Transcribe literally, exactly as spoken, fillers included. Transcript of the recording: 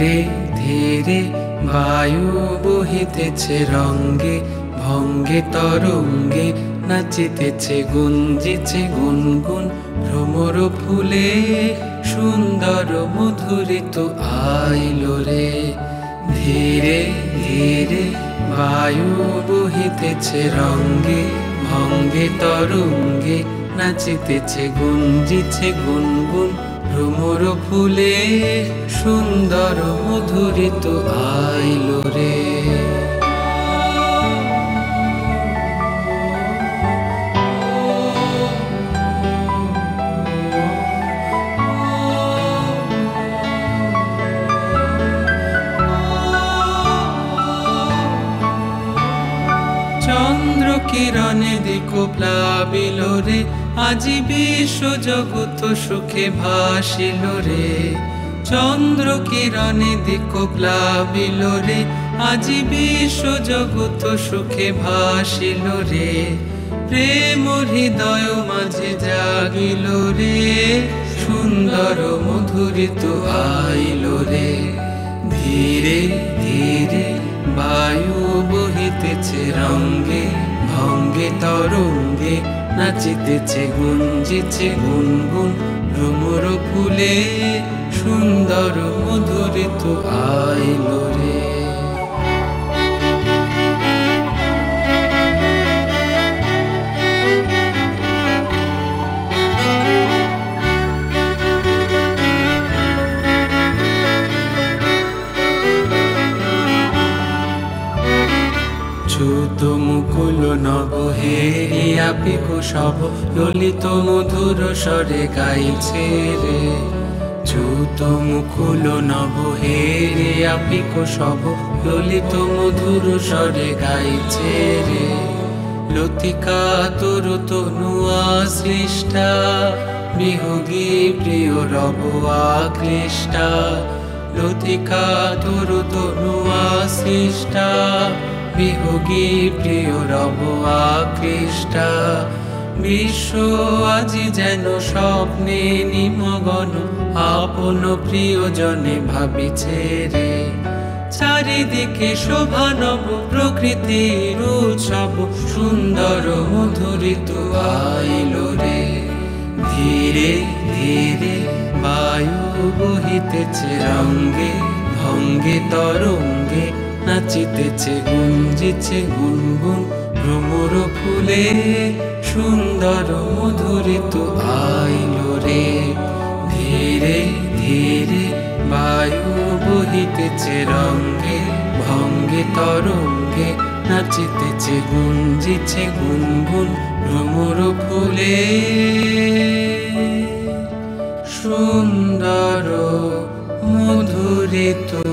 ধীরে ধীরে বায়ু বহিতেছে রঙ্গে ভঙ্গে তরঙ্গে নাচিতেছে গুঞ্জিছে গুনগুন ভ্রমর ফুলে সুন্দর মধুরিত আইলো রে। ধীরে ধীরে বায়ু বহিতেছে রঙ্গে ভঙ্গে তরঙ্গে নাচিতেছে গুঞ্জিছে গুনগুন ভ্রমর ফুলে সুন্দর মধুরিত আইলো রে। চন্দ্র কিরণে দিকো প্লাবিল রে আজি বিশ্ব জগৎ সুখে ভাসিল রে। চন্দ্র কিরণে দিকো প্লাবিল রে আজি বিশ্ব জগৎ সুখে ভাসিল রে। প্রেম হৃদয় মাঝে জাগিল রে সুন্দর মধুরিত আইল রে। ধীরে ধীরে বায়ু বহিতেছে রঙ্গে ভঙ্গে তরঙ্গে নাচিতেছে গুঞ্জিছে গুনগুন ভ্রমর ফুলে সুন্দর মধুরিত আইল রে। চ্যুত মুকুল নব হেরিয়া পিকো সব ললিত মধুর স্বরে গাইছে রে। চ্যুত মুকুল নব হেরিয়া পিকো সব ললিত মধুর স্বরে গাইছে রে। লতিকা তোর তনু সৃষ্টা বিহগী প্রিয় রব আকৃষ্টা। লতিকা তোর তনু সৃষ্টা বিহগী প্রিয় রব আকৃষ্টা। বিশ্ব আজি যেন স্বপ্নে নিমগ্ন আপন প্রিয়জনে ভাবিছে রে। চারিদিকে শোভা নব প্রকৃতির উৎসব সুন্দর মধুরিত আইল রে। ধীরে ধীরে বায়ু বহিতেছে রঙ্গে ভঙ্গে তরঙ্গে নাচিতেছে গুঞ্জিছে গুনগুন ভ্রমর ফুলে সুন্দর মধুরিত আইল রে। ধীরে ধীরে বায়ু বহিতেছে রঙ্গে ভঙ্গে তরঙ্গে নাচিতেছে গুঞ্জিছে গুনগুন ভ্রমর ফুলে সুন্দর মধুরিত